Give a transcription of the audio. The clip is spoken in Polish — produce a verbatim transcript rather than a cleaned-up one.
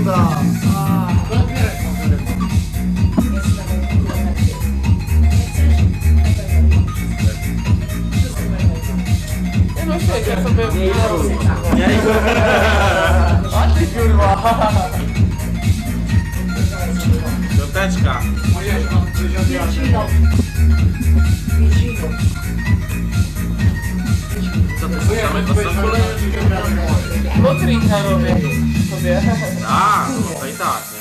woda. Nie no, siedzę sobie w Nie, A ty kurwa! piąteczka. Co ty same to są? Lotrinka robię sobie. A, no to i tak, nie?